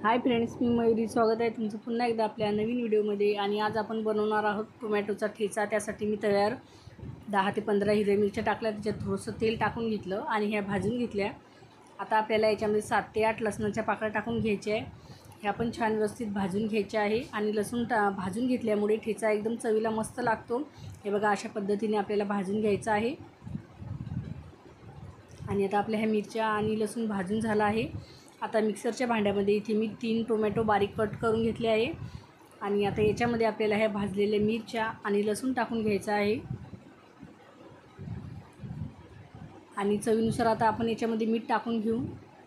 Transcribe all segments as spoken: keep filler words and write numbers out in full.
Hi friends, मी मयुरी. स्वागत आहे तुमचं पुन्हा एकदा आपल्या नवीन व्हिडिओमध्ये. आणि आज आपण बनवणार आहोत टोमॅटोचा ठेचा. त्यासाठी मी तव्यावर दहा ते पंधरा हिरव्या मिरच्या टाकल्या, त्याच्यात थोडंसं तेल टाकून घेतलं आणि ह्या भाजून घेतल्या. आता आपल्याला याच्यामध्ये सात ते आठ लसणाच्या पाकळ्या टाकून घ्यायच्या आहे. ह्या पण छान व्यवस्थित भाजून घ्यायच्या आहे. आणि लसूण टा भाजून घेतल्यामुळे ठेचा एकदम चवीला मस्त लागतो. हे बघा, अशा पद्धतीने आपल्याला भाजून घ्यायचं आहे. आणि आता आपल्या ह्या मिरच्या आणि लसूण भाजून झाला आहे. आता मिक्सरच्या भांड्यामध्ये इथे मी तीन टोमॅटो बारीक कट करून घेतले आहे. आणि आता याच्यामध्ये आपल्याला ह्या भाजलेल्या मिरच्या आणि लसूण टाकून घ्यायचं आहे. आणि चवीनुसार आता आपण याच्यामध्ये मीठ टाकून घेऊ.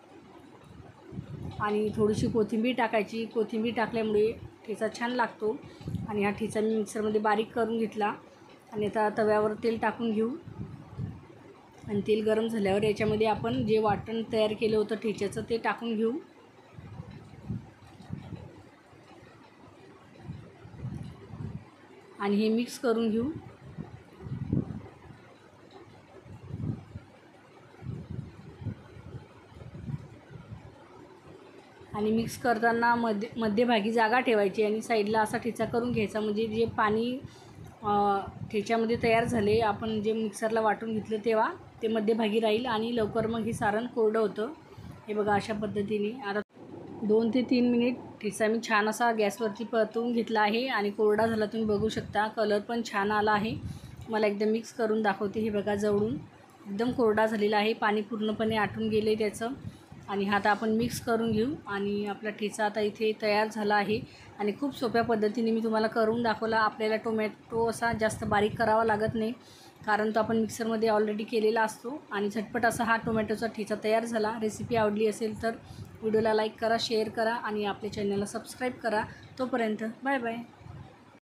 आणि थोडीशी कोथिंबीर टाकायची. कोथिंबीर टाकल्यामुळे ठेचा छान लागतो. आणि हा ठेचा मी मिक्सरमध्ये बारीक करून घेतला. आणि आता तव्यावर तेल टाकून घेऊ. आणि तेल गरम झाल्यावर याच्यामध्ये आपण जे वाटण तयार केलं होतं ठेच्याचं ते टाकून घेऊ. आणि हे मिक्स करून घेऊ. आणि मिक्स करताना मध्ये मध्यभागी जागा ठेवायची आणि साईडला असा ठेचा करून घ्यायचा, म्हणजे जे पाणी ठेच्यामध्ये तयार झाले आपण जे मिक्सरला वाटून घेतलं तेव्हा ते मध्यभागी राहील आणि लवकर मग हे सारण कोरडं होतं. हे बघा, अशा पद्धतीने आता दोन ते तीन मिनिट ठेचा मी छान असा गॅसवरती परतवून घेतला आहे. आणि कोरडा झाला, तुम्ही बघू शकता. कलर पण छान आला आहे. मला एकदम मिक्स करून दाखवते. हे बघा, जवळून एकदम कोरडा झालेला आहे. पाणी पूर्णपणे आटून गेले त्याचं. आणि हा आता आपण मिक्स करून घेऊ. आणि आपला ठेचा आता इथे तयार झाला आहे. आणि खूप सोप्या पद्धतीने मी तुम्हाला करून दाखवला. आपल्याला टोमॅटो असा जास्त बारीक करावा लागत नाही, कारण तो आपण मिक्सरमध्ये ऑलरेडी केलेला असतो. आणि झटपट असा हा टोमॅटोचा ठेचा तयार झाला. रेसिपी आवडली असेल तर व्हिडिओला लाईक करा, शेअर करा आणि आपल्या चॅनलला सबस्क्राईब करा. तोपर्यंत बाय बाय.